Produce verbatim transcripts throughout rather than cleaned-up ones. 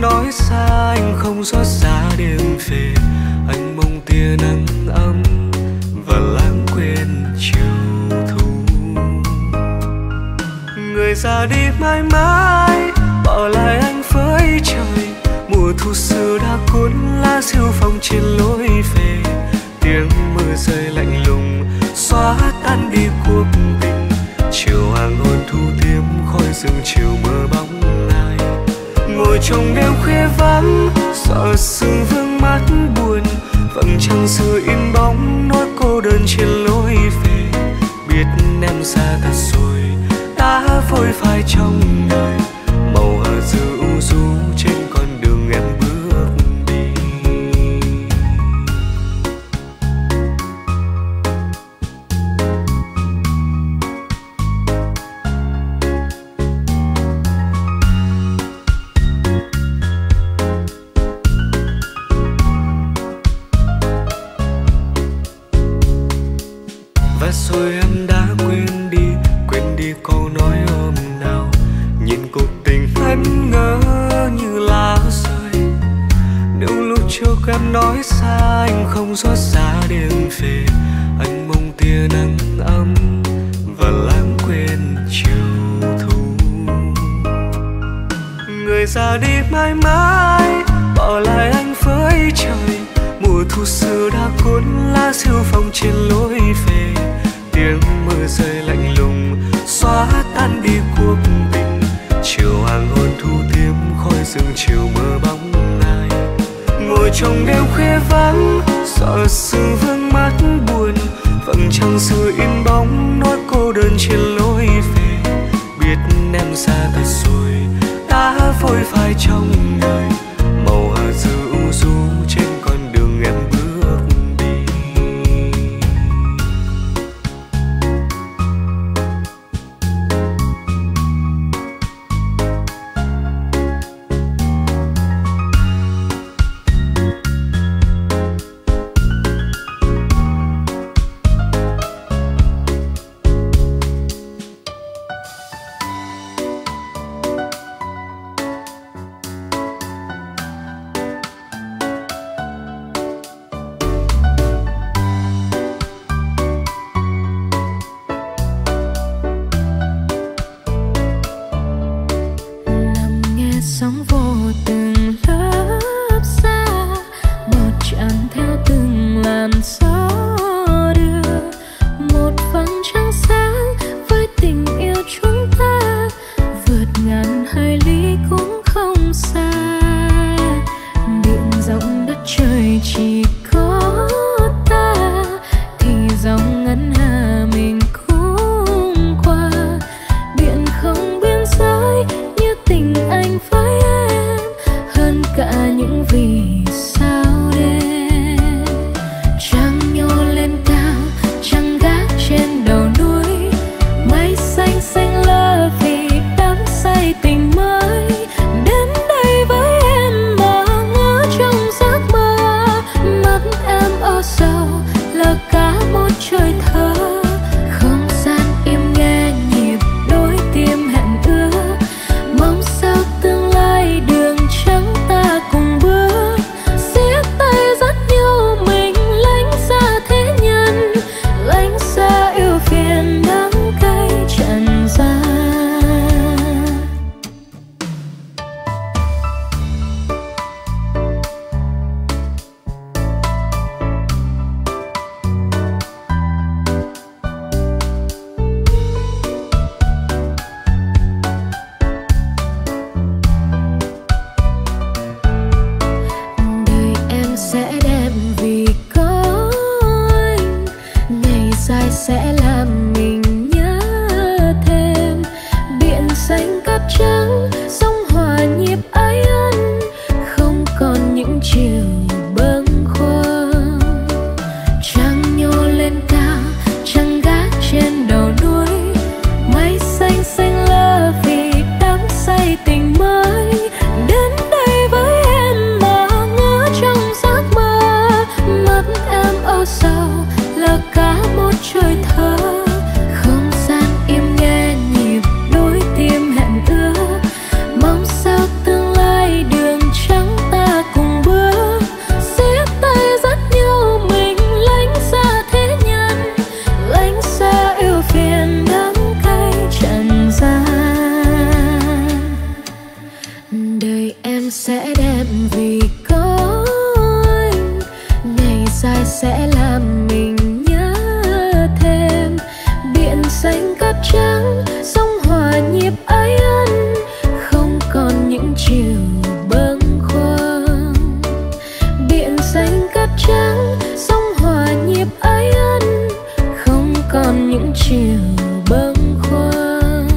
nói xa anh không xót xa đêm về. Anh mong tia nắng ấm và lãng quên chiều thu. Người ra đi mãi mãi bỏ lại anh với trời. Mùa thu xưa đã cuốn lá siêu phong trên lối về. Tiếng mưa rơi lạnh lùng xóa tan đi cuộc tình. Chiều hoàng hôn thu tiêm khói rừng chiều mơ bóng ai. Ngồi trong đêm khuya vắng sợ sương vương mắt buồn. Vầng trăng xưa in bóng nỗi cô đơn trên lối về. Biết em xa thật rồi đã vội phai trong đời. Màu hờ dư u du trên con đường em bước đi. Và rồi em đã quên đi, quên đi câu nói hôm nào. Nhìn cuộc tình anh ngỡ như lá rơi. Nếu lúc trước em nói xa anh không xót xa đêm về. Anh mong tia nắng ấm và lãng quên chiều thu. Người ra đi mãi mãi bỏ lại anh với trời. Mùa thu xưa đã cuốn lá siêu phong trên lối về. Tiếng mưa rơi lạnh lùng xóa tan đi cuộc tình. Chiều hoàng hôn thu tiêm khói rừng chiều mơ bóng ai. Ngồi trong đêm khuya vắng sợ sương vương mắt buồn. Vầng trăng xưa in bóng nỗi cô đơn trên lối về. Biết em xa thật rồi đã vội phai trong đời. Màu hờ dư u du trên con đường em bước đi. Sóng vô từng lớp xa, bọt tràn theo từng làn gió đưa. Một vầng trăng sáng với tình yêu chúng ta, vượt ngàn hải lý cũng không xa. Biển rộng đất trời chỉ có ta, thì dòng ngân hà mình cũng qua. Biển không biên giới như tình anh với em, hơn cả những vì sao đêm. Trăng nhô lên cao, trăng gác trên đầu núi. Mây xanh xanh lơ vì đắm say tình mới. Đến đây với em mà ngỡ trong giấc mơ. Mắt em âu sầu là cả một trời thơ. Không gian im nghe nhịp đôi tim hẹn ước. Mong sao tương lai đường trắng ta cùng bước. Siết tay dắt nhau mình lánh xa thế nhân, lánh xa yêu phiền đắng cay trần gian. Đời em sẽ đẹp vì có anh, ngày dài sẽ làm mình nhớ thêm. Biển xanh cát trắng sông hòa nhịp ái ân, không còn những chiều bâng khuâng. Trăng nhô lên cao, trăng gác trên đầu núi. Mây xanh xanh lơ vì đắm say tình mới. Đến đây với em mà ngỡ trong giấc mơ. Mắt em âu sầu là cả một trời thơ. Không gian im nghe nhịp đôi tim hẹn ước. sẽ đẹp vì có anh. Ngày dài sẽ làm mình nhớ thêm. Biển xanh cát trắng, sóng hòa nhịp ái ân, không còn những chiều bâng khuâng. Biển xanh cát trắng, sóng hòa nhịp ái ân, không còn những chiều bâng khuâng.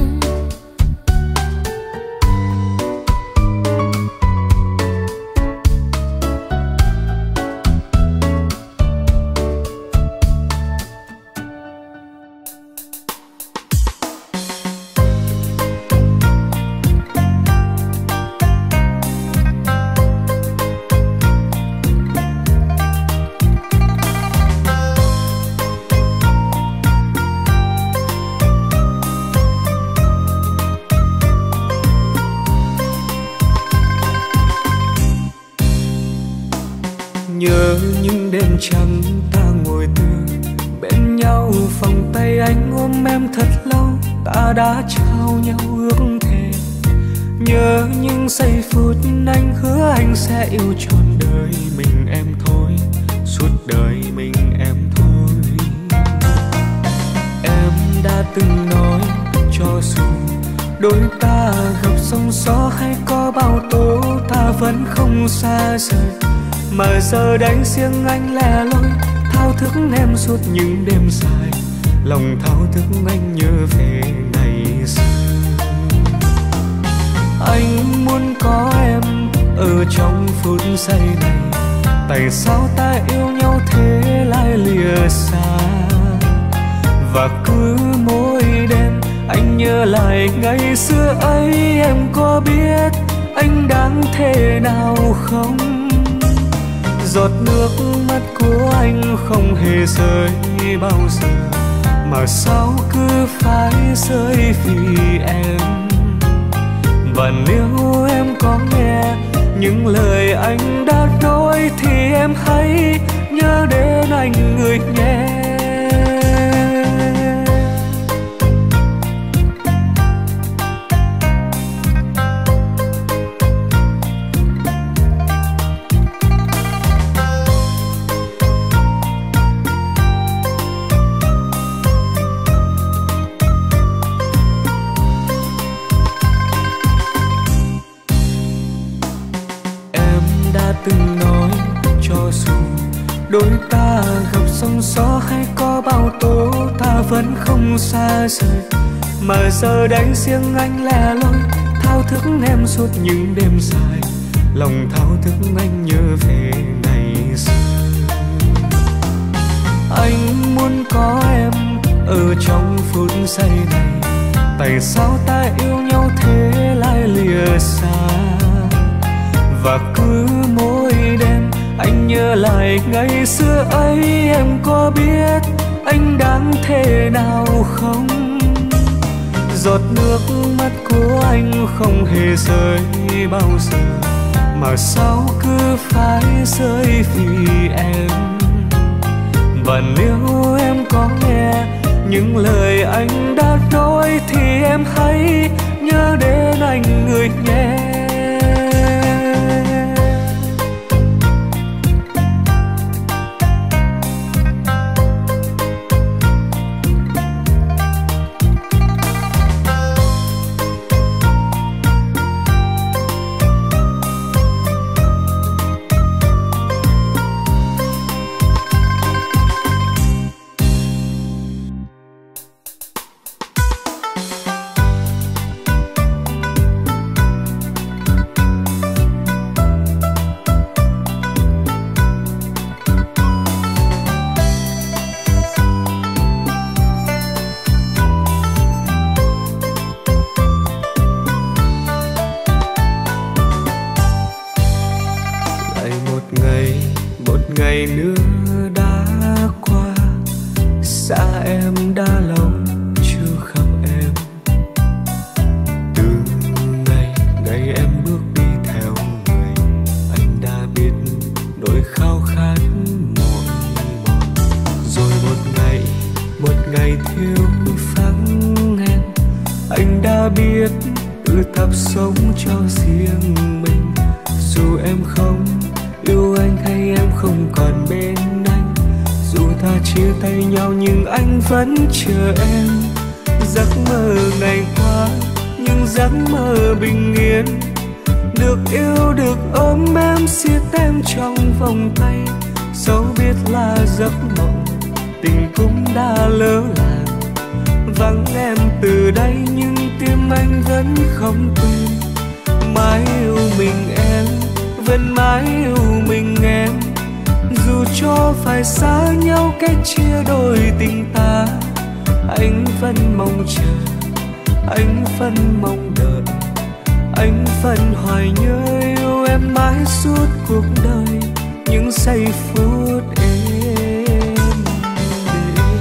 Nhớ những đêm trắng ta ngồi từ bên nhau, vòng tay anh ôm em thật lâu, ta đã trao nhau ước thề. Nhớ những giây phút anh hứa anh sẽ yêu trọn đời mình em thôi, suốt đời mình em thôi. Em đã từng nói cho dù đôi ta gặp sóng gió hay có bao tố, ta vẫn không xa rời. Mà giờ đây riêng anh lẻ loi, thao thức em suốt những đêm dài, lòng thao thức anh nhớ về ngày xưa. Anh muốn có em ở trong phút giây này, tại sao ta yêu nhau thế lại lìa xa. Và cứ mỗi đêm anh nhớ lại ngày xưa ấy, em có biết anh đáng thế nào không? Giọt nước mắt của anh không hề rơi bao giờ, mà sao cứ phải rơi vì em. Và nếu em có nghe những lời anh đã nói thì em hãy nhớ đến anh người nhé. Từng nói cho dù đôi ta gặp sóng gió hay có bao tố, ta vẫn không xa rời. Mà giờ đây riêng anh lẻ loi, thao thức em suốt những đêm dài, lòng thao thức anh nhớ về ngày xưa. Anh muốn có em ở trong phút giây này, tại sao ta yêu nhau thế lại lìa xa. Và cứ mỗi đêm anh nhớ lại ngày xưa ấy, em có biết anh đáng thế nào không? Giọt nước mắt của anh không hề rơi bao giờ, mà sao cứ phải rơi vì em. Và nếu em có nghe những lời anh đã nói thì em hãy nhớ đến anh người nhé. Ngày nữa đã qua, xa em đã lâu chưa gặp em. Từ ngày ngày em bước đi theo người, anh đã biết nỗi khao khát mỏi mòn. Rồi một ngày một ngày thiếu vắng em, anh đã biết tự tập sống cho riêng mình. Dù em không yêu anh hay em không còn bên anh, dù ta chia tay nhau nhưng anh vẫn chờ em. Giấc mơ ngày qua nhưng giấc mơ bình yên, được yêu được ôm em siết em trong vòng tay. Dẫu biết là giấc mộng tình cũng đã lỡ làng, vắng em từ đây nhưng tim anh vẫn không quên. Mãi yêu mình em, vẫn mãi yêu mình em, dù cho phải xa nhau cách chia đôi tình ta. Anh vẫn mong chờ, anh vẫn mong đợi, anh vẫn hoài nhớ yêu em mãi suốt cuộc đời. Những giây phút êm đềm.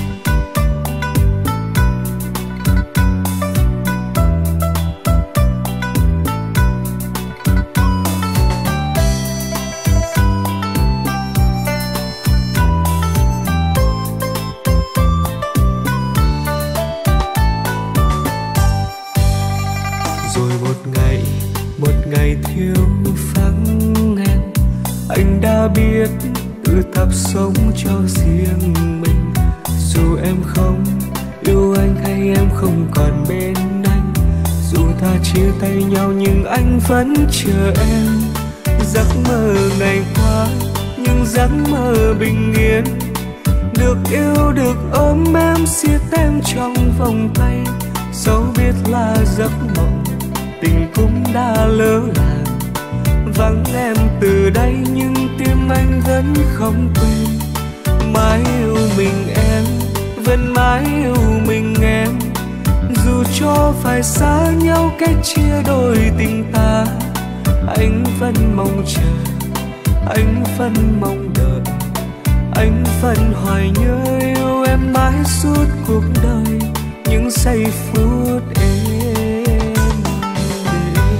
Rồi một ngày, một ngày thiếu vắng em, anh đã biết tự tập sống cho riêng mình. Dù em không yêu anh hay em không còn bên anh, dù ta chia tay nhau nhưng anh vẫn chờ em. Giấc mơ ngày qua nhưng giấc mơ bình yên, được yêu được ôm em siết em trong vòng tay. Dẫu biết là giấc mộng tình cũng đã lỡ làng, vắng em từ đây nhưng tim anh vẫn không quên. Mãi yêu mình em, vẫn mãi yêu mình em, dù cho phải xa nhau cách chia đôi tình ta. Anh vẫn mong chờ, anh vẫn mong đợi, anh vẫn hoài nhớ yêu em mãi suốt cuộc đời. Những giây phút êm đềm.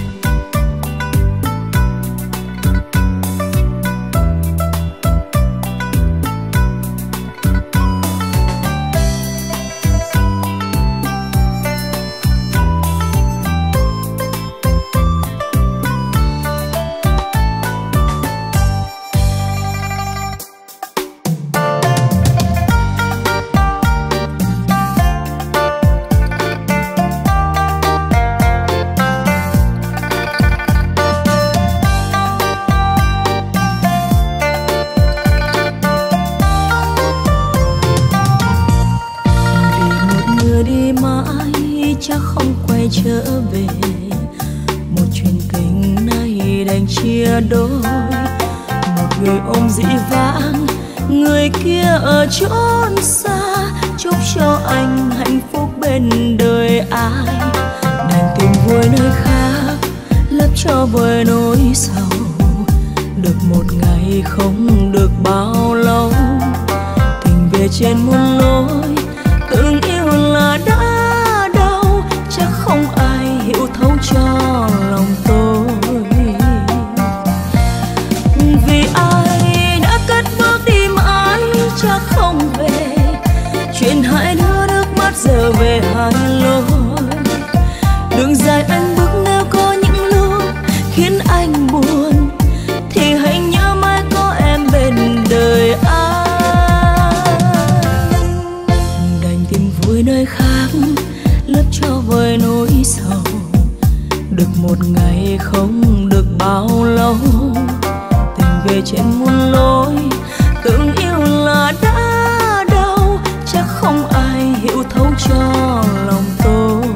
Chắc không quay trở về, một chuyện tình này đành chia đôi. Một người ôm dĩ vãng, người kia ở chốn xa, chúc cho anh hạnh phúc bên đời ai. Đành tìm vui nơi khác, lấp cho vơi nỗi sầu, được một ngày không được bao lâu. Tình về trên muôn lối, từng yêu là đã không ai hiểu thấu cho lòng tôi. Vì ai đã cất bước đi mãi chắc không về, chuyện hai đứa nước mắt giờ về hai lối. Đường dài anh bước nếu có những lúc khiến anh buồn, thì hãy nhớ mãi có em bên đời anh. Đành tìm vui nơi khác, lấp cho vơi nỗi sầu, được một ngày không được bao lâu. Tình về trên muôn lối, từng yêu là đã đau, chắc không ai hiểu thấu cho lòng tôi.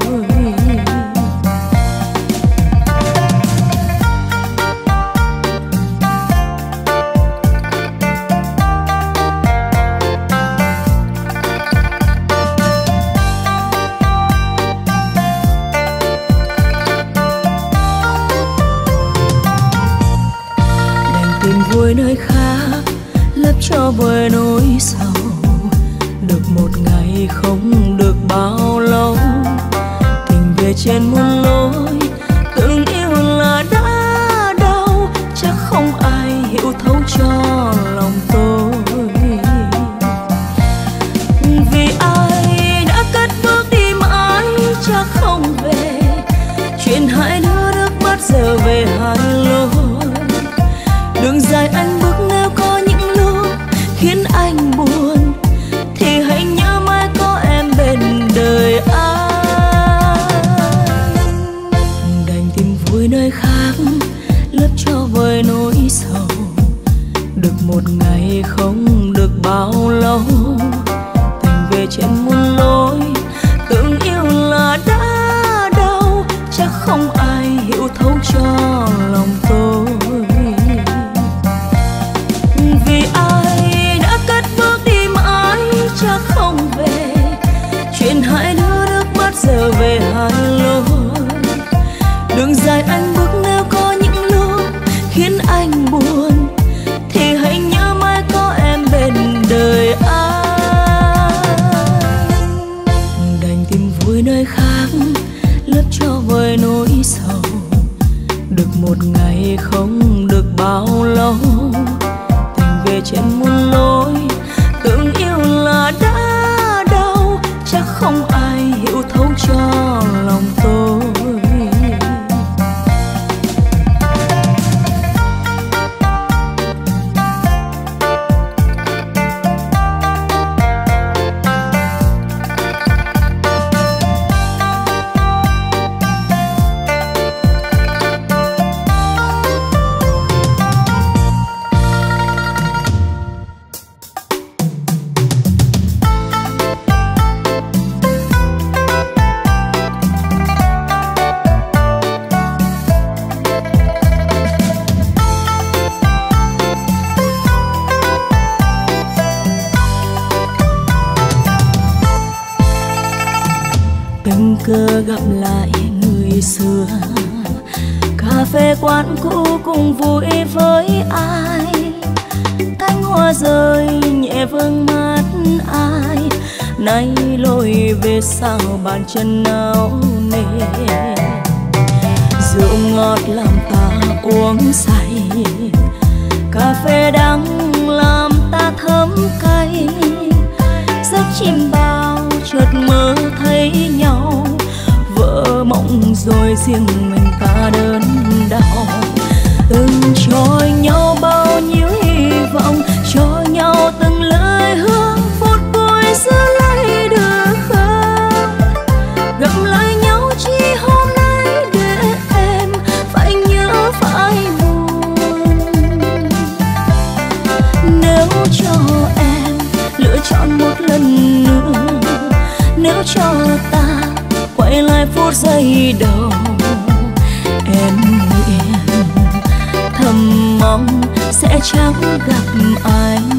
Vui nơi khác, lấp cho vơi nỗi sầu, được một ngày không được bao lâu. Tình về trên muôn lối, từng yêu là đã đau, chắc không ai hiểu thấu cho lòng tôi. Vì ai đã cất bước đi mãi chắc không về, chuyện hai đứa nước mắt giờ về hai lối. hai lối. Đường dài anh bước nếu có những lúc khiến anh buồn, thì hãy nhớ mãi có em bên đời anh. Đành tìm vui nơi khác lấp cho vơi nỗi sầu, được một ngày không được bao lâu. Tình về trên muôn lối, tưởng yêu là đã đau, chắc không ai hiểu thấu cho lòng tôi. Tình cờ gặp lại người xưa, cà phê quán cũ cùng vui với ai. Cánh hoa rơi nhẹ vương mắt ai, nay lối về sao bàn chân áo nề. Rượu ngọt làm ta uống say, cà phê đắng làm ta thấm cay. Giấc chim bao chợt mơ thấy nhau, vỡ mộng rồi riêng mình ta đớn đau. Từng cho nhau bao nhiêu hy vọng, cho nhau từng lời hứa, phút vui giữ lấy được không? Gặm lại nhau chỉ hôm nay để em phải nhớ phải buồn. Nếu cho em lựa chọn một lần nữa, nếu cho ta quay lại phút giây đầu, em nguyện thầm mong sẽ chẳng gặp anh.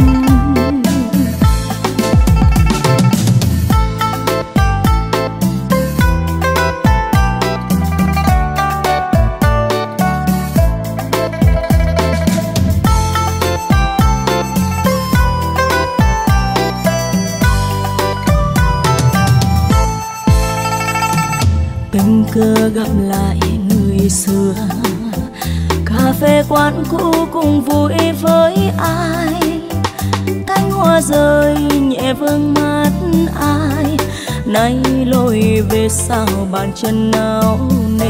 Tình cờ gặp lại người xưa, cà phê quán cũ cùng vui với ai. Cánh hoa rơi nhẹ vương mắt ai, nay lối về sao bàn chân áo nề.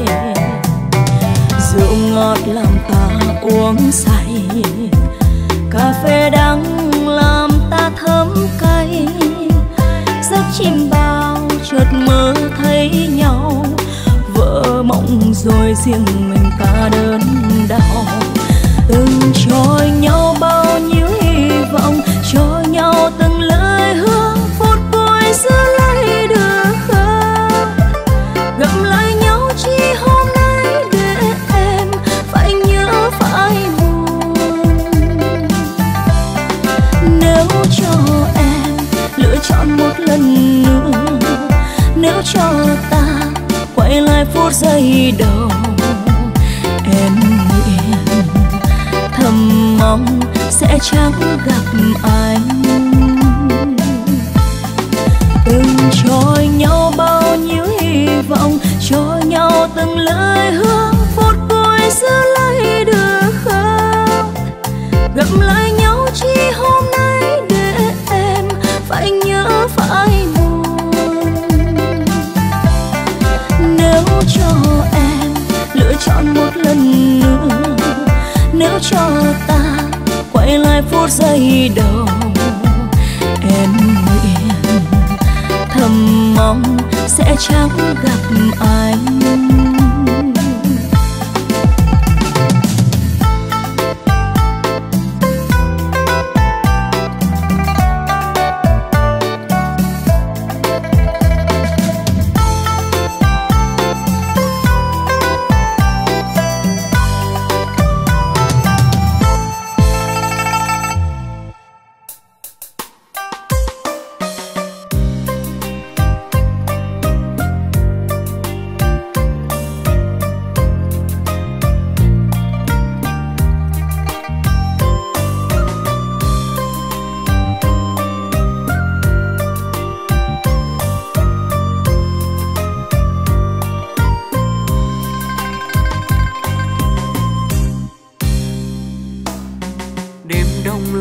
Rượu ngọt làm ta uống say, cà phê đắng làm ta thấm cay. Giấc chim bao chợt mơ thấy nhau, vỡ mộng rồi riêng mình ta đớn đau. Từng cho nhau bao nhiêu hy vọng, cho nhau từng lời hứa, phút vui giữ lấy được không? Gặm lại nhau chỉ hôm nay để em phải nhớ phải buồn. Nếu cho em lựa chọn một lần nữa, nếu cho ta quay lại phút giây đầu, em nguyện thầm mong sẽ chẳng gặp anh. Từng cho nhau bao nhiêu hy vọng, cho nhau từng lời hứa, phút vui giữ lấy được không? Gặm lại nhau chỉ hôm nay để em phải nhớ phải buồn. Nếu cho em lựa chọn một lần nữa, nếu cho ta quay lại phút giây đầu, em nguyện thầm mong sẽ chẳng gặp anh.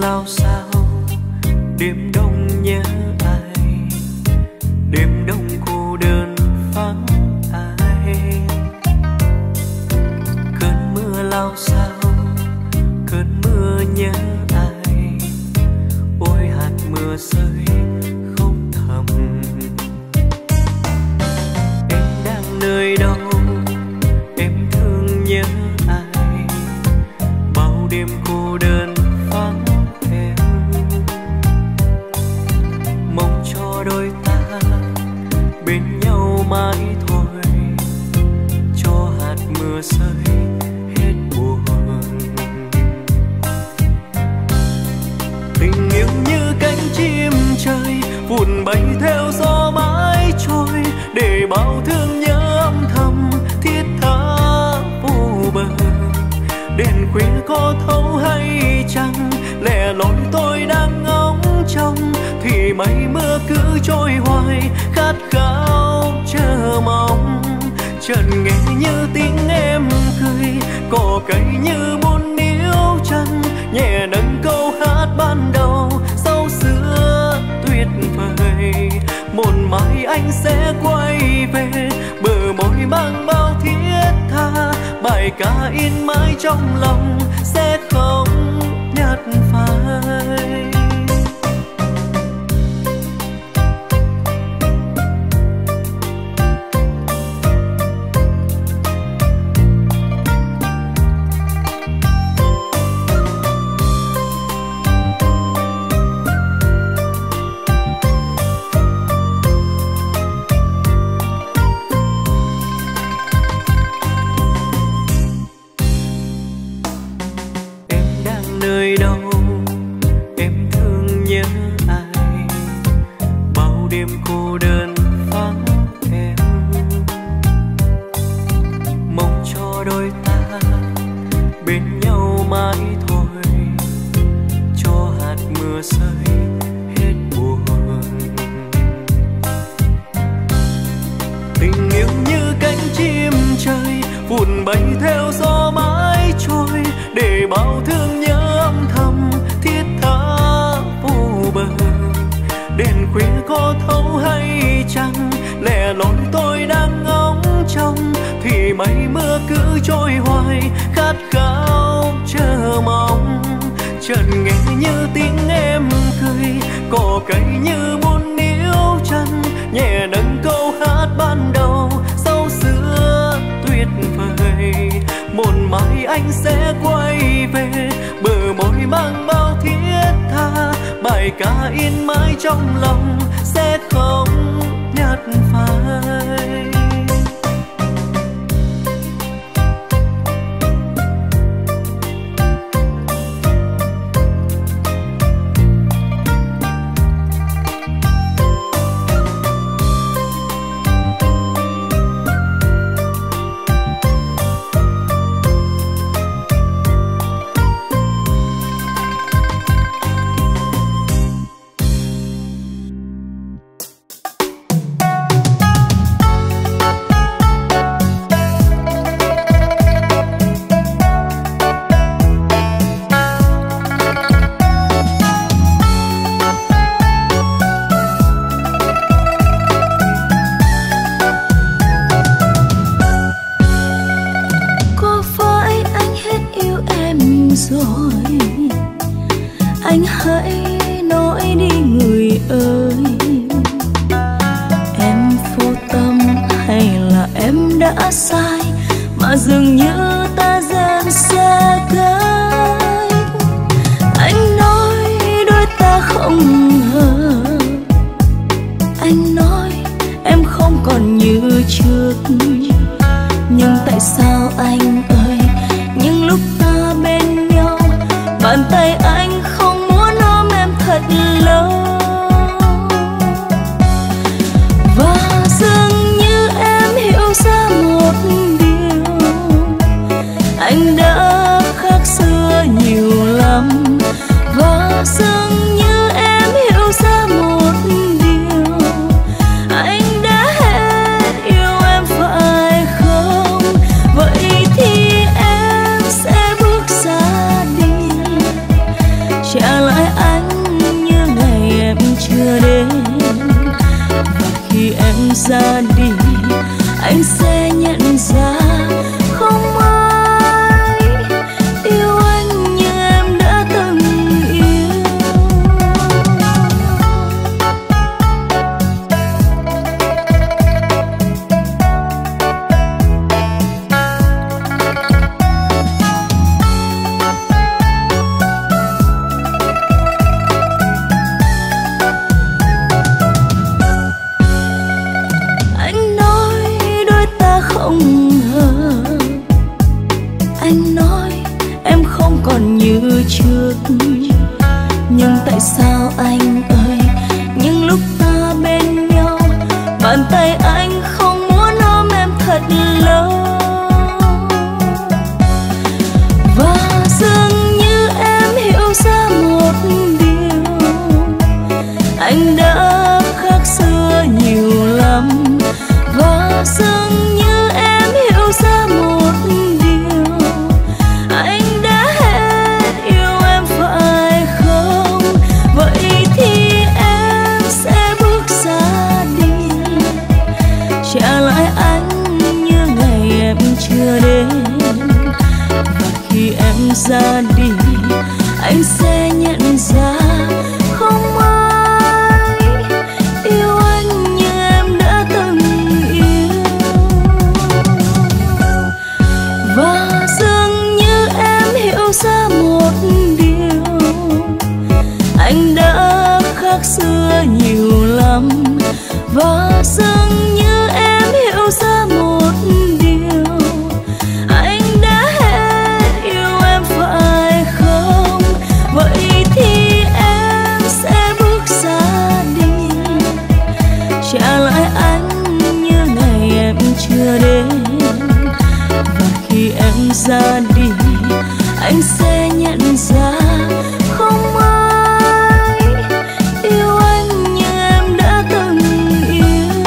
lao sao, đêm đông nhớ ai, đêm đông cô đơn vắng ai. Cơn mưa lao sao, cơn mưa nhớ ai, ôi hạt mưa rơi không thầm. Em đang nơi đâu, em thương nhớ ai, bao đêm cô đơn vắng em. Mong cho đôi ta bên nhau mãi thôi, cho hạt mưa rơi hết buồn. Tình yêu như cánh chim trời vụn bay theo gió mãi trôi, để bao thương nhớ âm thầm thiết tha vô bờ. Đèn khuya có thấu hay chăng, lẻ loi tôi đang ngóng trông, thì mây mưa cứ trôi hoài khát khao chờ mong. Chợt nghe như tiếng em cười, cỏ cây như muốn níu chân, nhẹ nâng câu hát ban đầu sau xưa tuyệt vời. Một mai anh sẽ quay về, bờ môi mang bao thiết tha, bài ca in mãi trong lòng sẽ không nhạt phai. Nơi đâu em thương nhớ ai, bao đêm cô đơn vắng em. Mong cho đôi ta bên nhau mãi thôi, cho hạt mưa rơi hết buồn. Tình yêu như cánh chim trời vụn bay theo gió mãi trôi, để bao thương nhớ âm thầm thiết tha vô bờ. Đèn khuya có thấu hay chăng, lẻ loi tôi đang ngóng trông, thì mây mưa cứ trôi hoài khát khao chờ mong. Chợt nghe như tiếng em cười, cỏ cây như muốn níu chân, nhẹ nâng câu hát ban đầu sau xưa tuyệt vời. Một mai anh sẽ quay về, bờ môi mang bao thiết tha, bài ca in mãi trong lòng sẽ không nhạt phai. Vậy anh sẽ nhận ra không ai yêu anh như em đã từng yêu. Anh nói đôi ta không hợp, anh nói em không còn như trước, nhưng tại sao anh ơi, những lúc ta bên nhau, bàn tay anh không muốn ôm em thật lâu. Và dường như em hiểu ra một điều, anh đã khác xưa nhiều lắm. Và dường như em hiểu ra một điều, anh đã hết yêu em phải không? Vậy thì em sẽ bước ra đi, trả lại anh như ngày em chưa đến. Và khi em ra đi, anh sẽ nhận ra không ai yêu anh như em đã từng yêu. Và dường như em hiểu ra một điều, anh đã khác xưa nhiều lắm. Và dường như em hiểu ra một điều, anh đã hết yêu em phải không? Vậy thì em sẽ bước ra đi, trả lại anh như ngày em chưa đến. Và khi em ra đi, anh sẽ nhận ra không ai yêu anh như em đã từng yêu.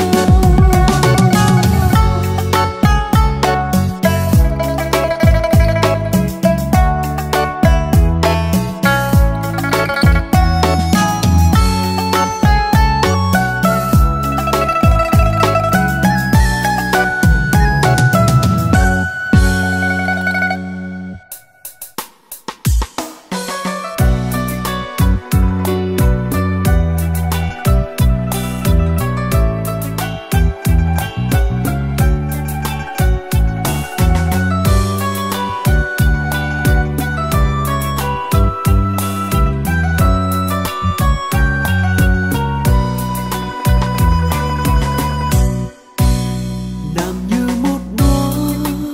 Nàng như một đóa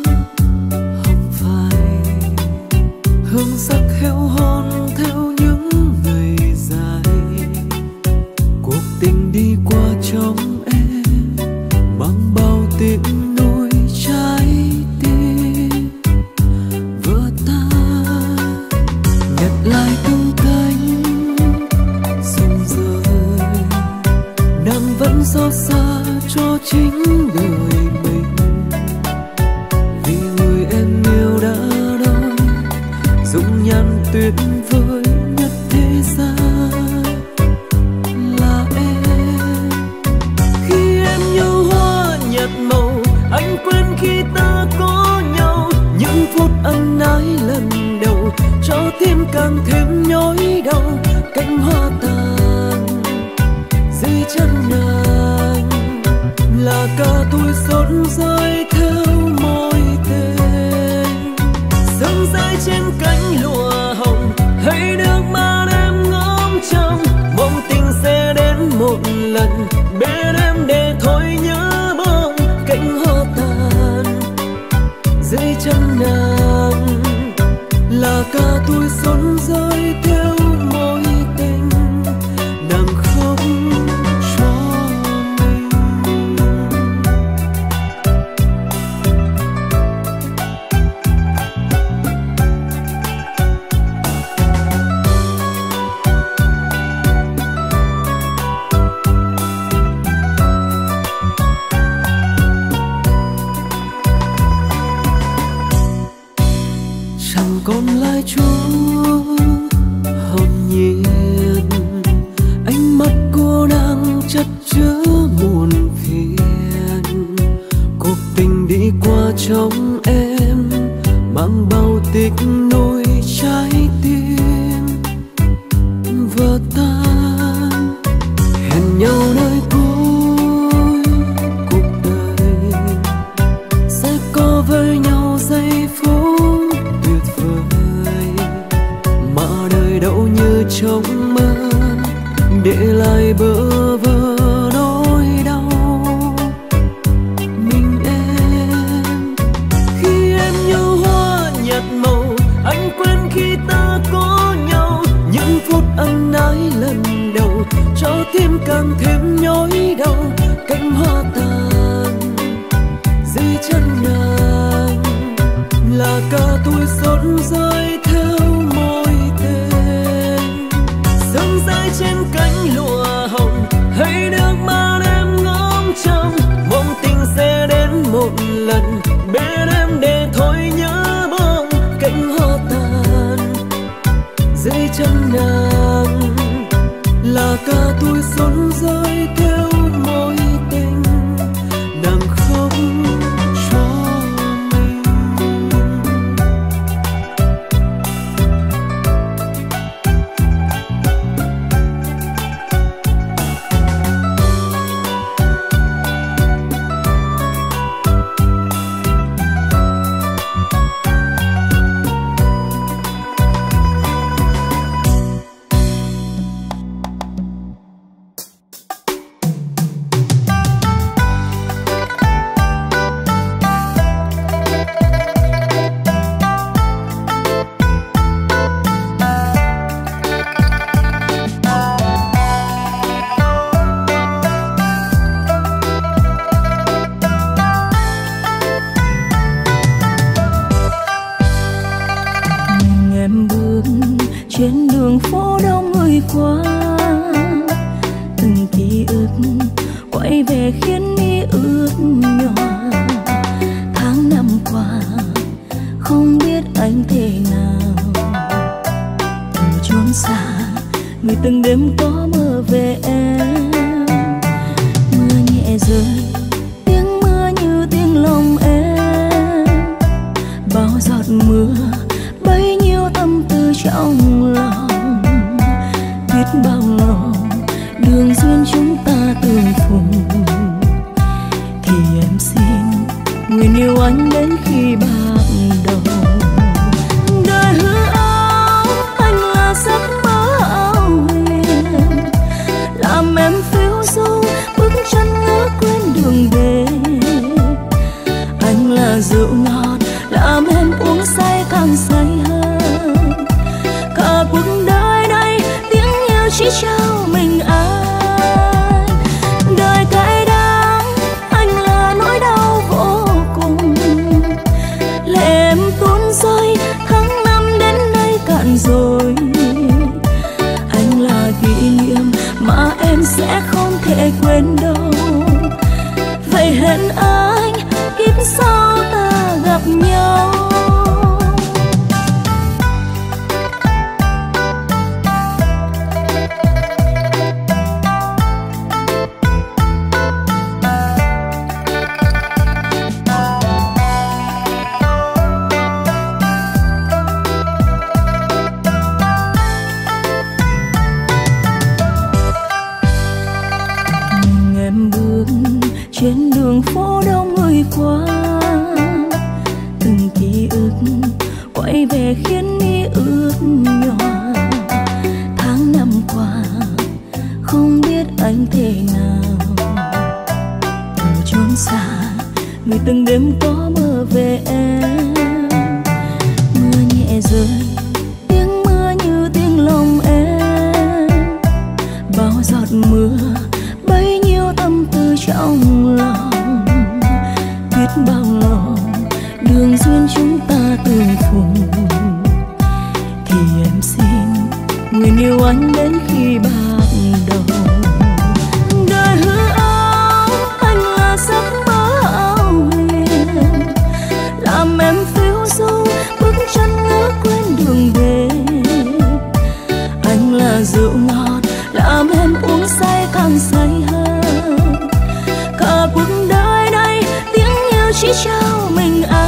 hồng phai, hương sắc héo hon theo những ngày dài. Cuộc tình đi qua trong em mang bao tiếc nuối trái tim vỡ tan, nhặt lại từng cánh rụng rơi. Nàng vẫn xót xa cho chính đời mình, vì người em yêu đã đâu dung nhan tuyệt vời nhất thế gian là em. Khi em như hoa nhạt màu, anh quên khi ta có nhau. Những phút ân ái lần đầu cho tim càng thêm nhói đau. Cánh hoa tàn dưới chân nàng là ca tôi xót rơi theo môi tên. Sương rơi trên cánh lụa hồng, hay nước mắt em ngóng trông. Mong tình sẽ đến một lần bên em để thôi nhớ bóng. Cánh hoa tàn dưới chân nàng là ca tôi xót rơi theo môi tình. Nàng khóc cho mình. Chẳng còn lại chút hồn nhiên, ánh mắt cô đang chất chứa muôn phiền. Cuộc trong em mang bao tích nuối trái tim vỡ tan. Hẹn nhau nơi cuối cuộc đời sẽ có với nhau giây phút tuyệt vời, mà đời đâu như trong mơ để lại bơ vơ nỗi đau. Mình em khi em như hoa nhạt màu, anh quên khi ta có nhau. Những phút ân ái lần đầu cho tim càng thêm nhói đau. Cánh hoa tàn dưới chân nàng là cả tuổi rộn rơi theo môi tên. Sương rơi trên cánh lụa hồng hay nước mắt em ngóng trông, mong tình sẽ đến một lần bên em để thôi nhớ bóng. Cánh hoa tàn dưới chân nàng là cả tuổi rộn rơi theo mối tình. Nàng khóc cho mình. Em bước trên đường phố đông người qua, từng ký ức quay về khiến mi ướt nhòa. Tháng năm qua không biết anh thế nào, từ chốn xa người từng đêm có mơ về em. Mưa nhẹ rơi, tiếng mưa như tiếng lòng em, bao giọt mưa bấy nhiêu tâm tư trong lòng. Biết bao lâu đường duyên chúng ta tương phùng, thì em xin nguyện yêu anh đến khi bạc đầu. Đời hư áo anh là giấc mơ ảo huyền, làm em phiêu du bước chân ngỡ quên đường về. Anh là rượu ngọt làm em uống say càng say hơn. Cả cuộc đời này tiếng yêu chỉ trao mình anh. Đời cay đắng anh là nỗi đau vô cùng, lệ em tuôn rơi tháng năm đến nay cạn rồi. Anh là kỷ niệm mà em sẽ không thể quên đâu. Vậy hẹn anh kiếp sau ta gặp nhau. Em bước trên đường phố đông người qua, từng ký ức quay về khiến mi ướt nhòa. Tháng năm qua không biết anh thế nào, từ chốn xa người từng đêm có mơ về em. Mưa nhẹ rơi, tiếng mưa như tiếng lòng em, bao giọt mưa bấy nhiêu tâm tư trong lòng. Biết bao lâu đường duyên chúng ta tương phùng, thì em xin nguyện yêu anh đến khi bạc đầu. Đời hư áo anh là giấc mơ ảo huyền, làm em phiêu du bước chân ngỡ quên đường về. Anh là rượu ngọt làm em uống say càng say hơn. Cả cuộc đời này tiếng yêu chỉ trao mình anh.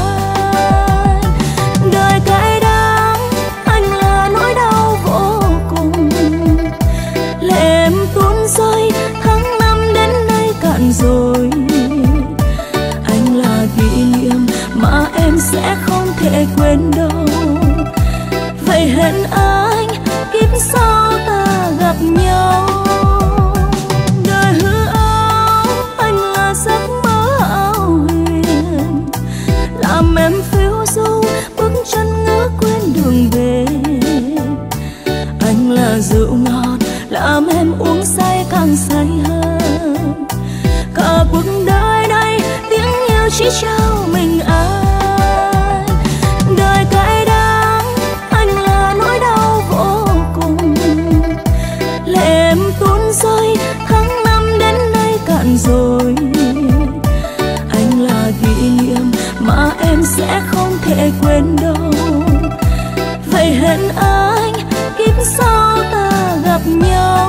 em sẽ không thể quên đâu. Vậy hẹn anh kiếp sau ta gặp nhau. Đời hư ảo anh là giấc mơ ảo huyền, làm em phiêu du bước chân ngỡ quên đường về. Anh là rượu ngọt làm em uống say càng say hơn. Cả cuộc đời này tiếng yêu chỉ trao mình anh. Đời cay đắng anh là nỗi đau vô cùng. Lệ em tuôn rơi tháng năm đến nay cạn rồi. Anh là kỷ niệm mà em sẽ không thể quên đâu. Vậy hẹn anh kiếp sau ta gặp nhau.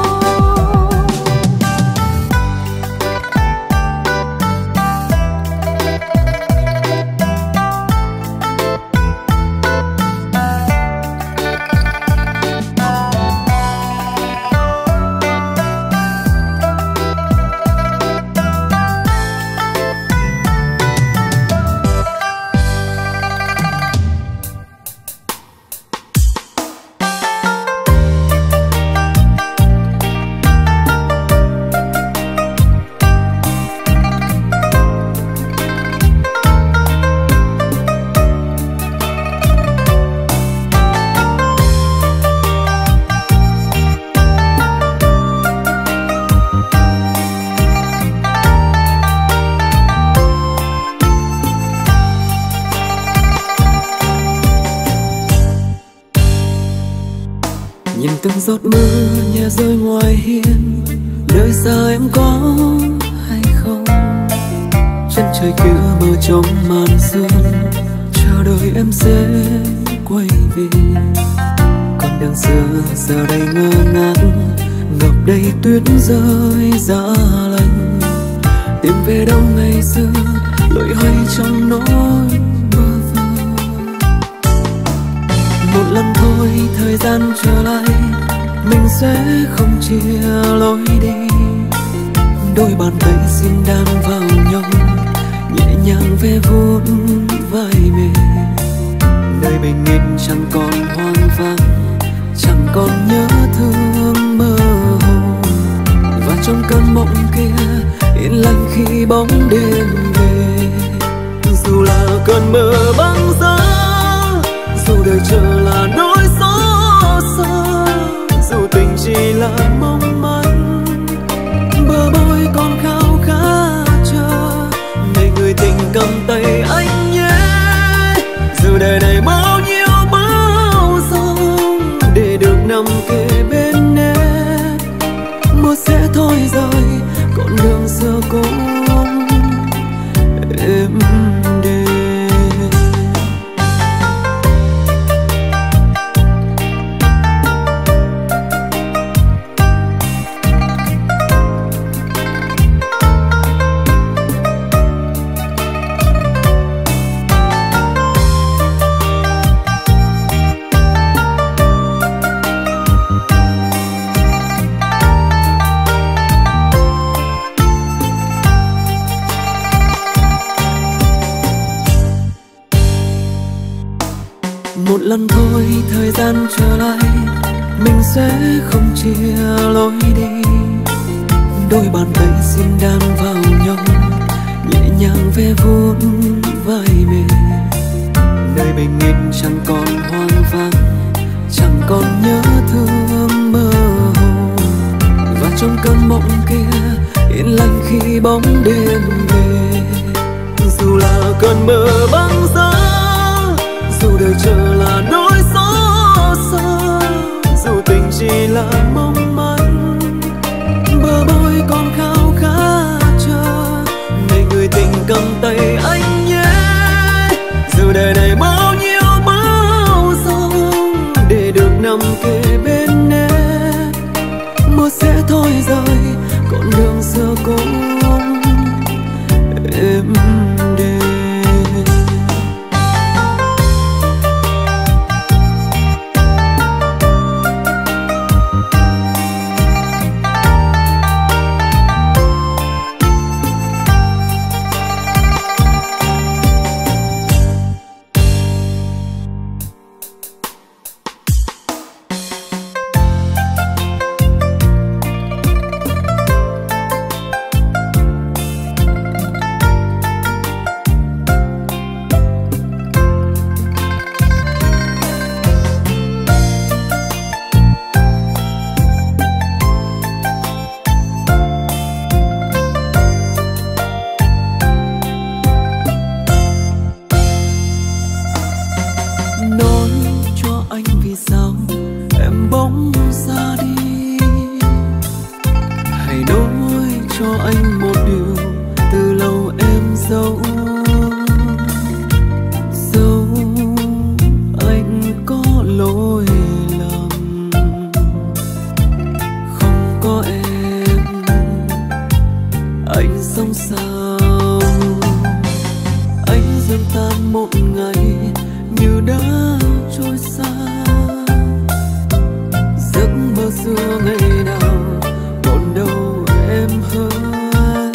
Từng giọt mưa nhẹ rơi ngoài hiên, nơi xa em có hay không? Chân trời kia mơ trong màn sương, chờ đợi em sẽ quay về. Con đường xưa giờ đây ngơ ngác, ngập đầy tuyết rơi giá lạnh. Tìm về đâu ngày xưa, lội hay trong nỗi bơ vơ. Một lần thôi thời gian trở lại, mình sẽ không chia lối đi. Đôi bàn tay xinh đan vào nhau, nhẹ nhàng ve vuốt vai mềm. Nơi bình yên chẳng còn hoang vắng, chẳng còn nhớ thương mơ hồ. Và trong cơn mộng kia yên lặng khi bóng đêm về. Dù là cơn mơ băng giá, dù đời chờ là nỗi xót xa, dù tình chỉ là mong manh, bờ môi còn khao khát chờ ngày người tình cầm tay anh nhé. Dù đời này bao nhiêu bão giông để được nằm kề bên em, mưa sẽ thôi rơi con đường xưa cũ em đêm. Một lần thôi thời gian trở lại, mình sẽ không chia lối đi. Đôi bàn tay xinh đan vào nhau, nhẹ nhàng ve vuốt vai mềm. Nơi bình yên chẳng còn hoang vắng, chẳng còn nhớ thương mơ hồ. Và trong cơn mộng kia yên lặng khi bóng đêm về. Dù là cơn mơ băng giá, dù đời chờ là nỗi xót xa, dù tình chỉ là mong manh, bờ môi còn khao khát chờ ngày người tình cầm tay anh nhé. Dù đời này bao nhiêu bão giông để được nằm kề bên em, mưa sẽ thôi rơi con đường xưa cũ em đêm. dần tan một ngày như đã trôi xa. Giấc mơ xưa ngày nào còn đâu em hỡi,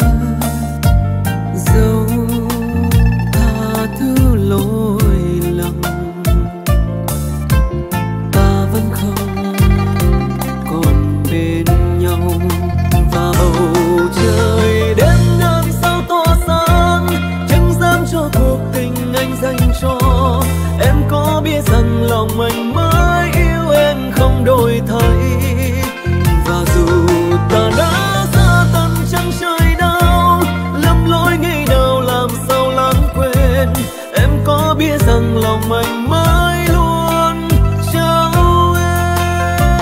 dẫu tha thứ lỗi lầm ta vẫn không còn bên nhau. Và bầu trời đêm ngàn sao tỏa sáng chẳng dám cho cuộc tình anh dành cho em. Có biết rằng lòng anh mới yêu em không đổi thay, và dù ta đã xa tận chân trời đau lầm lỗi ngày nào làm sao lãng quên. Em có biết rằng lòng anh mới luôn trao em.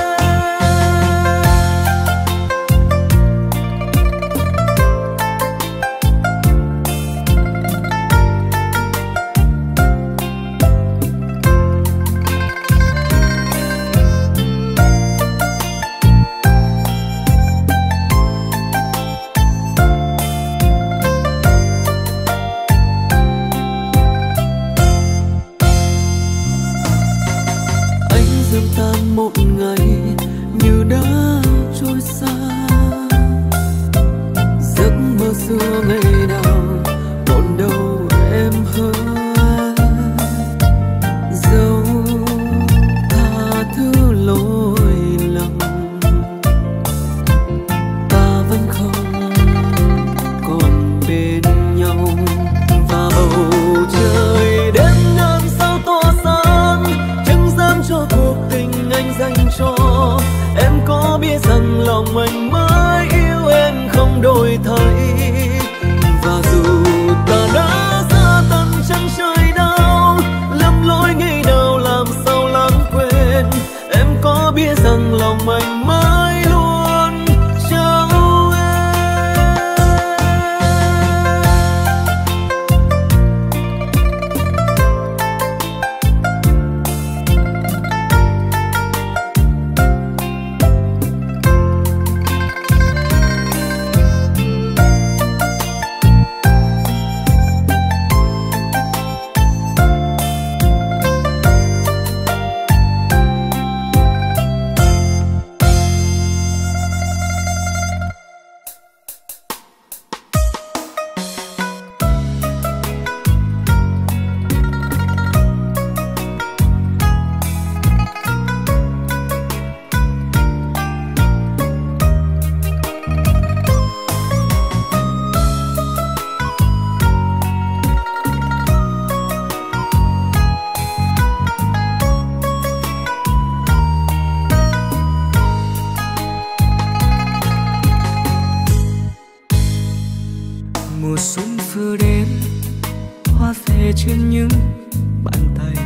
Tan một ngày như đã trôi xa. Giấc mơ xưa ngày nào còn đâu em hỡi, dẫu tha thứ lỗi lầm ta vẫn không còn bên nhau. Và bầu trời đêm ngàn sao tỏa sáng chẳng dám cho cuộc tình anh dành cho em. Có biết rằng lòng anh mới yêu em không đổi thay, và dù ta đã xa tận chân trời đau lầm lỗi ngày nào làm sao lãng quên. Em có biết rằng lòng anh mới luôn trao em. Mùa xuân vừa đến, hoa về trên những bàn tay,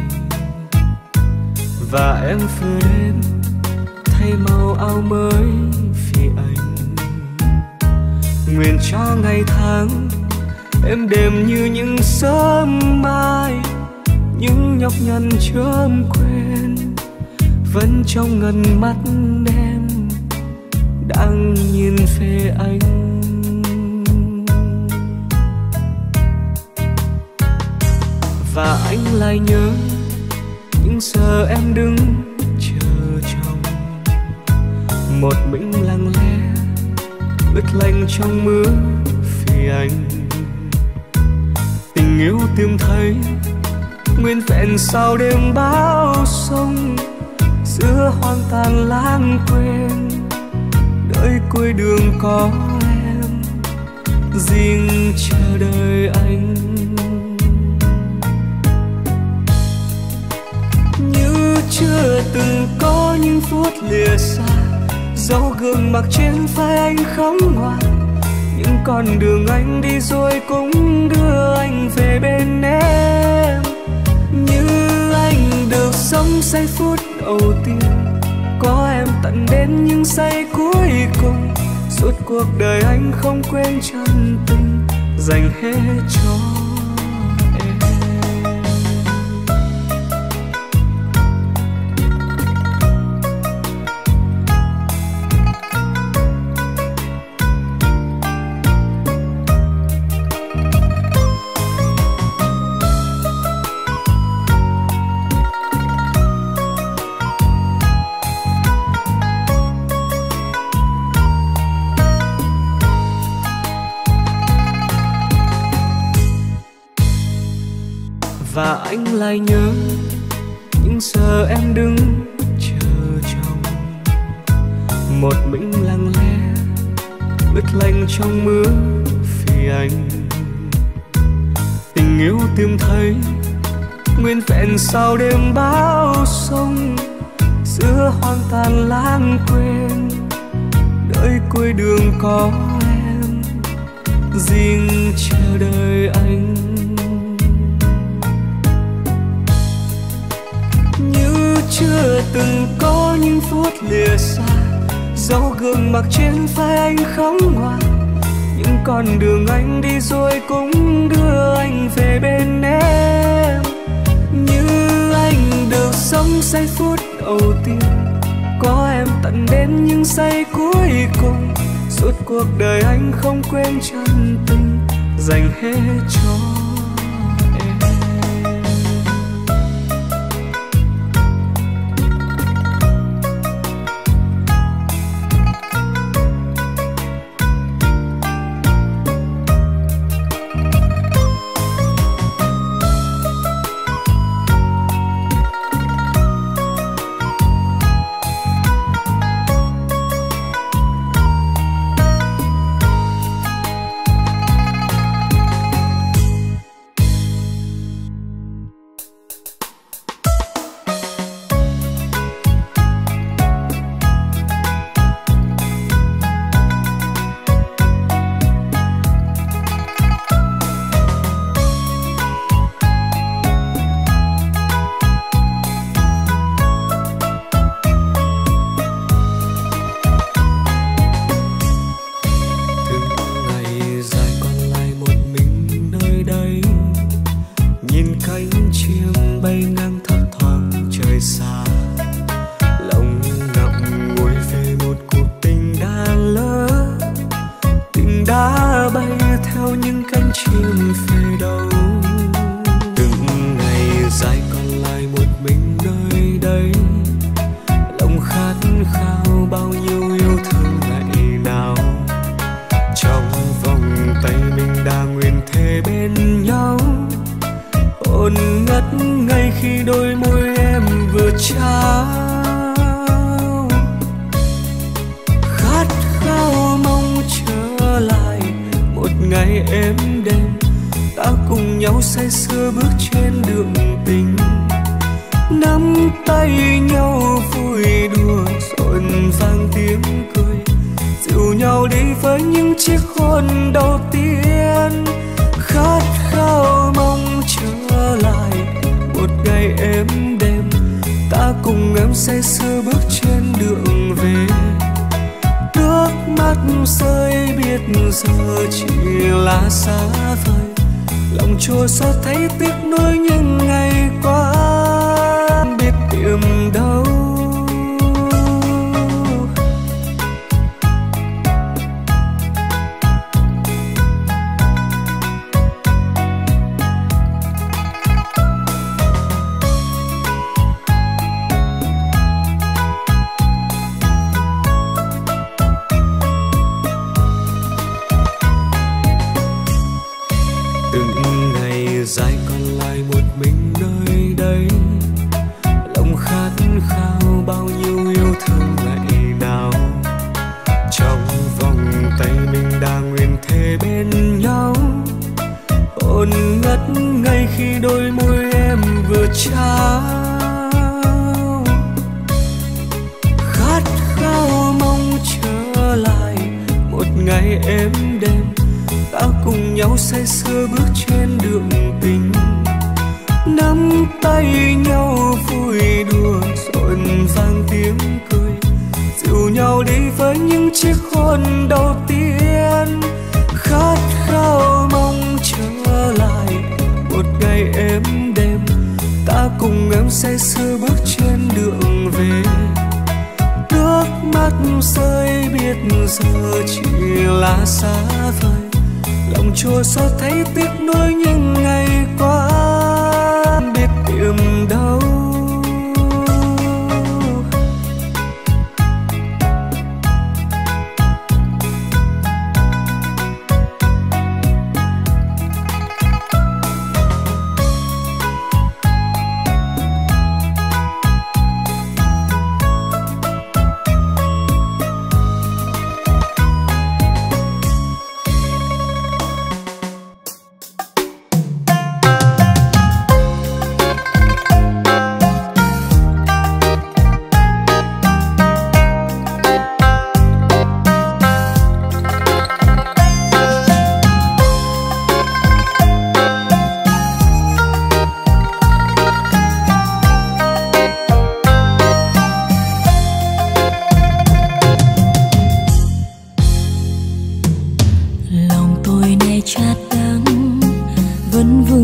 và em vừa đến thay màu áo mới vì anh. Nguyện cho ngày tháng êm đềm như những sớm mai, những nhọc nhằn chớm quên vẫn trong ngần mắt em đang nhìn về anh. Và anh lại nhớ những giờ em đứng chờ chồng, một mình lặng lẽ ướt lạnh trong mưa vì anh. Tình yêu tìm thấy nguyên vẹn sau đêm bão sông, giữa hoang tàn lãng quên đợi cuối đường có em riêng chờ đợi anh. Chưa từng có những phút lìa xa, dấu gương mặt trên vai anh khóc ngoan. Những con đường anh đi rồi cũng đưa anh về bên em. Như anh được sống giây phút đầu tiên, có em tận đến những giây cuối cùng. Suốt cuộc đời anh không quên chân tình dành hết cho em. và anh lại nhớ những giờ em đứng chờ chồng, một mình lặng lẽ ướt lạnh trong mưa vì anh. Tình yêu tìm thấy nguyên vẹn sau đêm bão sông, giữa hoang tàn lãng quên đợi cuối đường có em riêng chờ đợi anh. Như chưa từng có những phút lìa xa, dấu gương mặt trên vai anh khóc ngoan. Những con đường anh đi rồi cũng đưa anh về bên em. Như anh được sống giây phút đầu tiên, có em tận đến những giây cuối cùng. Suốt cuộc đời anh không quên chân tình dành hết cho em.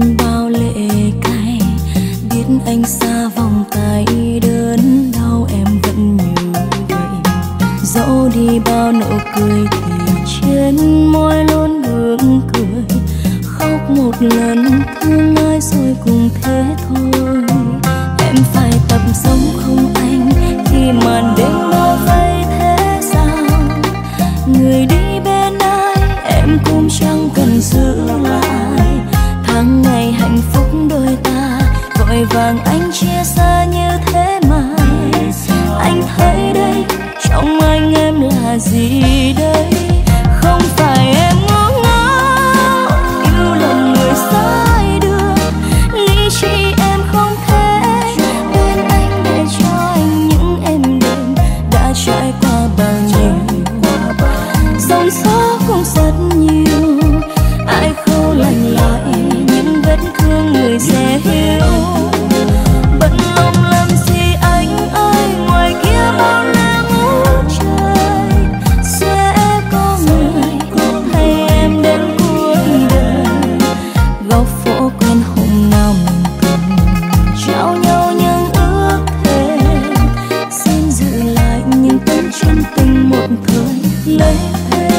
muôn bao lệ cay, biết anh xa vòng tay đớn đau em vẫn như vậy. Dẫu đi bao nụ cười thì trên môi luôn gượng cười, khóc một lần thương ai rồi cùng thế thôi. Em phải tập sống không anh khi màn đêm bao vây thế sao. Người đi bên ai em cũng chẳng cần giữ lại. Tháng ngày hạnh phúc đôi ta vội vàng anh chia xa như thế mà. Anh thấy đây trong anh em là gì đây? Không phải em ngu ngốc yêu lầm người sai đường, lý trí em không thể bên anh để cho anh những êm đềm đã trải qua bao nhiêu. Dòng gió cũng rất nhiều, ai khâu lành lại những vết thương người sẽ hiểu. Bận lòng làm gì anh ơi, ngoài kia bao la ngút trời sẽ có người thay em đến cuối đời. Góc phố quen hôm nào mình từng trao nhau những ước thề, xin giữ lại những tấm chân tình một thời lấy thế.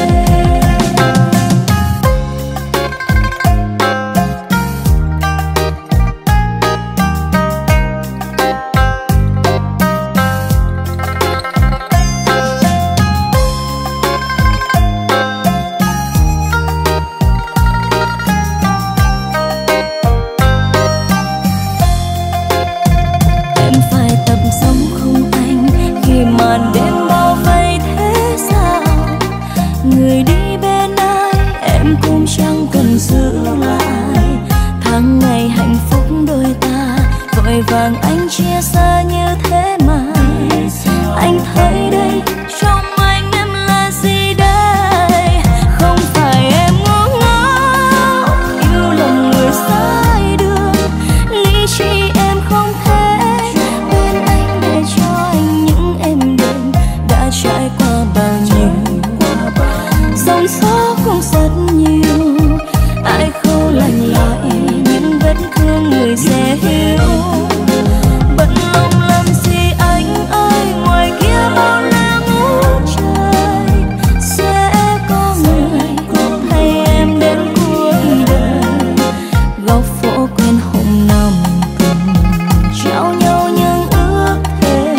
Màn đêm bao vây thế sao. Người đi bên ai em cũng chẳng cần giữ lại. Tháng ngày hạnh phúc đôi ta vội vàng anh chia xa như thế mà. Anh thấy đây trong anh em là gì đây? Không phải em ngu ngốc yêu lầm người sai đường, lý trí em không thể bên anh để cho anh những em đã trải qua bao nhiêu. Dòng gió cũng rất nhiều, ai khâu lành lại những vết thương người sẽ hiểu. Bận lòng làm gì anh ơi, ngoài kia bao la ngút trời sẽ có người thay em đến cuối đời. Góc phố quen hôm nào mình từng trao nhau những ước thề,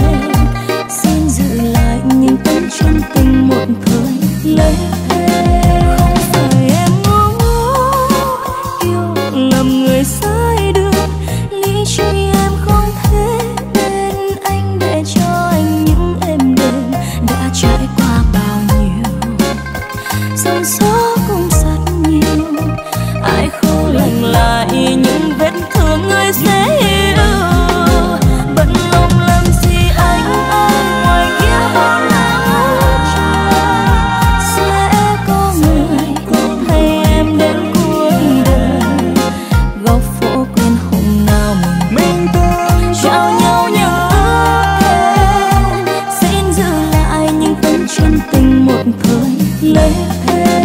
xin giữ lại những tấm chân tình một thời lấy thế. Không phải em ngu ngốc yêu lầm người sai đường, lý trí em không thể bên anh để cho anh những êm đềm đã trải qua bao nhiêu. Dòng gió cũng rất nhiều, ai khâu lành lại những vết thương người sẽ hiểu. Bận lòng làm gì anh ơi, ngoài kia bao la ngút trời sẽ có người thay em đến cuối đời. Góc phố quen hôm nào mình từng trao nhau những ước thề, xin giữ lại những tấm chân tình một thời lấy thế.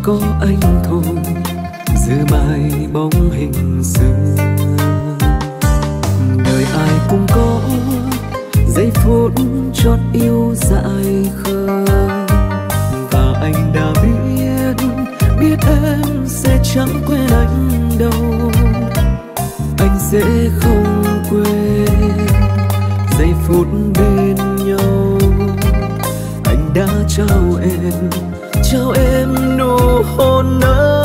có anh thôi, giữ mãi bóng hình xưa. Đời ai cũng có giây phút chót yêu dại khờ, và anh đã biết biết em sẽ chẳng quên anh đâu. Anh sẽ không quên giây phút bên nhau. Anh đã trao em trao em nụ hôn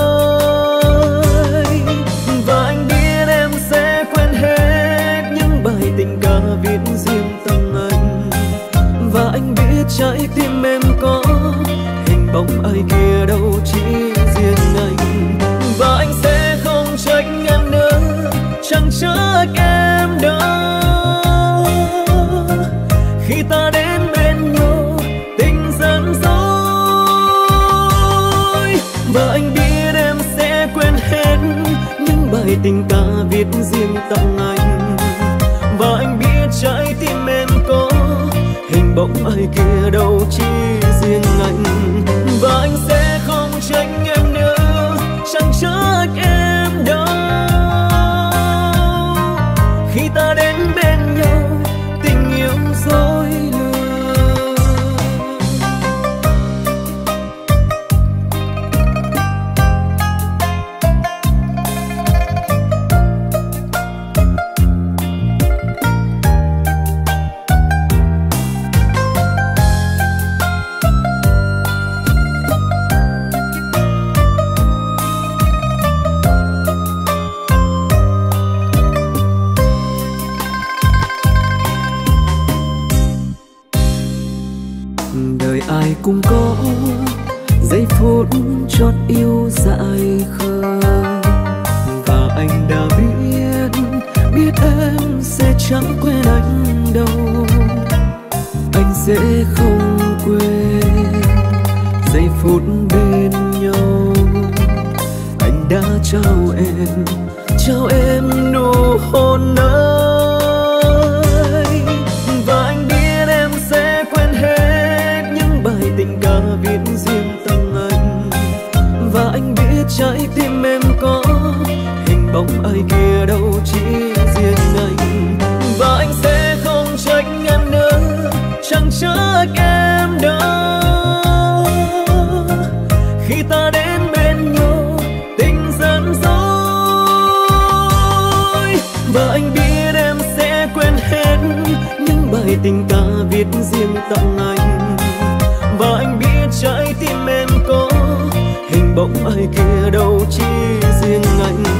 ấy, và anh biết em sẽ quên hết những bài tình ca viết riêng tặng anh. Và anh biết trái tim em có hình bóng ai kia đâu, chỉ riêng anh. Và anh sẽ không trách em nữa, chẳng trách em đâu, khi ta đến bên nhau tình dần dối. Và anh biết em sẽ quên hết những bài tình ca viết riêng tặng anh. Và anh biết trái tim em có hình bóng ai kia đâu, chỉ riêng anh. Và anh sẽ không trách em nữa, chẳng trách em đâu, khi ta đến bên nhau tình yêu dối lừa. Đời ai cũng có giây phút chót yêu dại khờ, và anh đã biết biết em sẽ chẳng quên anh đâu. Anh sẽ không quên giây phút bên nhau. Anh đã trao em trao em nụ hôn ấy, và anh biết em sẽ quên hết những bài tình ca viết riêng tặng anh. Và anh biết trái tim em có hình bóng ai kia đâu, chỉ riêng anh. Và anh sẽ không trách em nữa, chẳng trách em đâu, khi ta đến bên nhau tình dần dối. Và anh biết em sẽ quên hết những bài tình ca viết riêng tặng anh. Và anh biết trái tim em có hình bóng ai kia đâu, chỉ riêng anh.